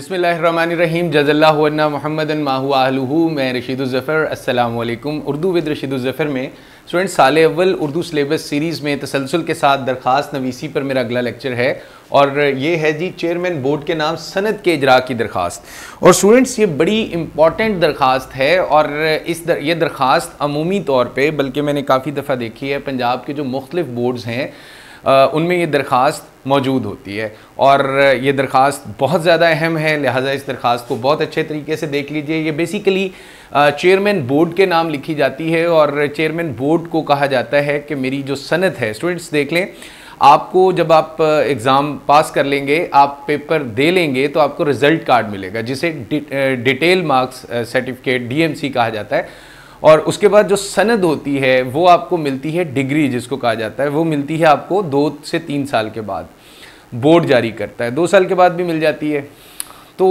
बिस्मिल्लाहिर्रहमानिर्रहीम जज़ल्लाहु अन्ना मुहम्मदन माहु आहलुहु। मैं रशीदुज़्ज़फ़र, अस्सलामु अलैकुम। उर्दू विद रशीदुज़्ज़फ़र में स्टूडेंट्स साले अव्वल उर्दू सिलेबस सीरीज़ में तसलसल के साथ दरख्वास्त नवीसी पर मेरा अगला लेक्चर है और ये है जी चेयरमैन बोर्ड के नाम सनद के इजरा की दरख्वास्त। और स्टूडेंट्स ये बड़ी इंपॉर्टेंट दरख्वास्त है और ये दरख्वास्त अमूमी तौर पे, बल्कि मैंने काफ़ी दफ़ा देखी है पंजाब के जो मुख्तलिफ बोर्ड्स हैं उनमें ये दरख्वास्त मौजूद होती है और ये दरख्वास्त बहुत ज़्यादा अहम है, लिहाजा इस दरख्वास्त को बहुत अच्छे तरीके से देख लीजिए। ये बेसिकली चेयरमैन बोर्ड के नाम लिखी जाती है और चेयरमैन बोर्ड को कहा जाता है कि मेरी जो सनद है, स्टूडेंट्स देख लें, आपको जब आप एग्ज़ाम पास कर लेंगे, आप पेपर दे लेंगे तो आपको रिज़ल्ट कार्ड मिलेगा जिसे डिटेल मार्क्स सर्टिफिकेट DMC कहा जाता है। और उसके बाद जो सनद होती है वो आपको मिलती है, डिग्री जिसको कहा जाता है, वो मिलती है आपको 2 से 3 साल के बाद। बोर्ड जारी करता है, 2 साल के बाद भी मिल जाती है। तो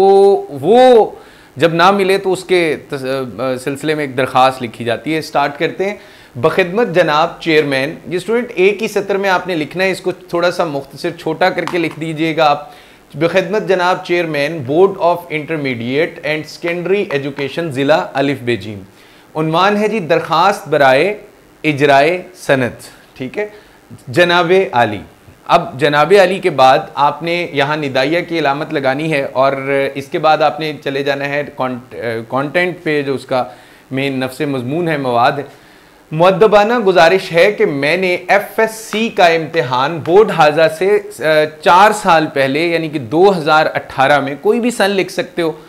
वो जब ना मिले तो उसके सिलसिले में एक दरख्वास्त लिखी जाती है। स्टार्ट करते हैं। बखिदमत जनाब चेयरमैन, ये स्टूडेंट एक ही सत्र में आपने लिखना है, इसको थोड़ा सा मुख्तसर छोटा करके लिख दीजिएगा आप। बखिदमत जनाब chairman board of intermediate and secondary education ज़िला अलिफ बेजीम। उन्वान है जी दरख्वास्त बराए इजराए सनद, ठीक है, जनाबे आली। अब जनाबे आली के बाद आपने यहाँ निदाइया की अलामत लगानी है और इसके बाद आपने चले जाना है कंटेंट पे, जो उसका मेन नफ्स मज़मून है, मवाद है। मुअद्दबाना गुजारिश है कि मैंने FSC का इम्तिहान बोर्ड हाजा से 4 साल पहले यानी कि 2018 में, कोई भी सन लिख सकते हो,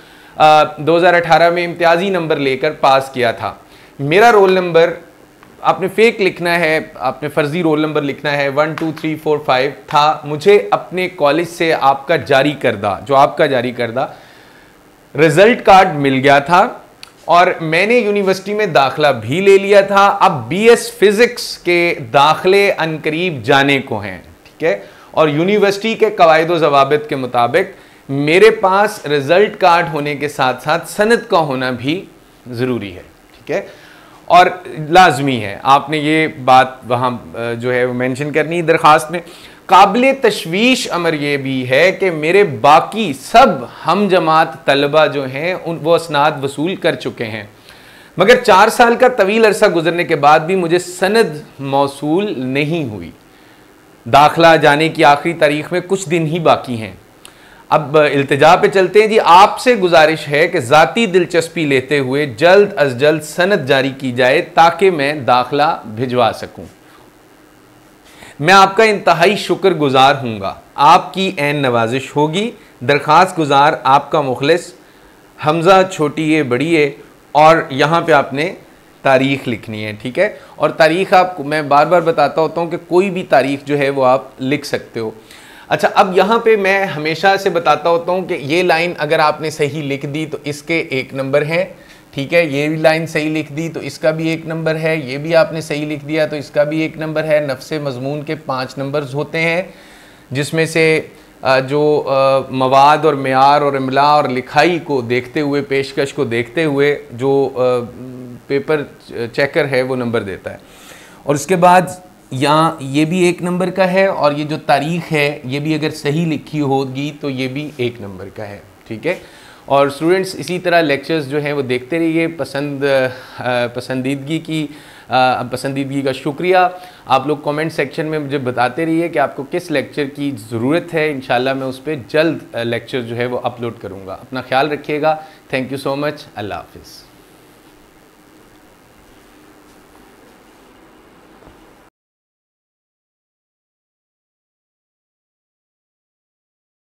2018 में इम्तियाजी नंबर लेकर पास किया था। मेरा रोल नंबर आपने फेक लिखना है, आपने फर्जी रोल नंबर लिखना है, 1 2 3 4 5 था। मुझे अपने कॉलेज से आपका जारी करदा रिजल्ट कार्ड मिल गया था और मैंने यूनिवर्सिटी में दाखिला भी ले लिया था। अब BS फिजिक्स के दाखिले अनकरीब जाने को हैं, ठीक है, और यूनिवर्सिटी के कवायद व ज़वाबित के मुताबिक मेरे पास रिजल्ट कार्ड होने के साथ साथ सनद का होना भी ज़रूरी है, ठीक है, और लाजमी है। आपने ये बात वहाँ जो है वो मेंशन करनी दरख्वास्त में। काबिल तशवीश अमर ये भी है कि मेरे बाकी सब हम जमात तलबा जो हैं वो असनाद वसूल कर चुके हैं, मगर 4 साल का तवील अरसा गुजरने के बाद भी मुझे सनद मौसूल नहीं हुई। दाखिला जाने की आखिरी तारीख में कुछ दिन ही बाकी हैं। अब इल्तिजा पे चलते हैं जी। आपसे गुजारिश है कि ज़ाती दिलचस्पी लेते हुए जल्द अज जल्द सनद जारी की जाए ताकि मैं दाखिला भिजवा सकूं। मैं आपका इंतहाई शुक्रगुजार हूँगा, आपकी ऐन नवाजिश होगी। दरख्वास्त गुजार आपका मुखलिस हमज़ा छोटी ए बड़ी ए। और यहाँ पे आपने तारीख़ लिखनी है, ठीक है, और तारीख़ आपको मैं बार बार बताता होता हूँ कि कोई भी तारीख़ जो है वो आप लिख सकते हो। अच्छा, अब यहाँ पे मैं हमेशा से बताता होता हूँ कि ये लाइन अगर आपने सही लिख दी तो इसके 1 नंबर है, ठीक है, ये भी लाइन सही लिख दी तो इसका भी 1 नंबर है, ये भी आपने सही लिख दिया तो इसका भी 1 नंबर है। नफ्से मज़मून के 5 नंबर्स होते हैं, जिसमें से जो मवाद और मेयार और इमला और लिखाई को देखते हुए, पेशकश को देखते हुए जो पेपर चेकर है वो नंबर देता है। और उसके बाद यहाँ ये भी 1 नंबर का है और ये जो तारीख़ है ये भी अगर सही लिखी होगी तो ये भी 1 नंबर का है, ठीक है। और स्टूडेंट्स इसी तरह लेक्चर्स जो हैं वो देखते रहिए। पसंदीदगी का शुक्रिया। आप लोग कमेंट सेक्शन में मुझे बताते रहिए कि आपको किस लेक्चर की ज़रूरत है। इंशाल्लाह मैं उस पर जल्द लेक्चर जो है वो अपलोड करूँगा। अपना ख्याल रखिएगा। Thank you so much. अल्लाह हाफिज़।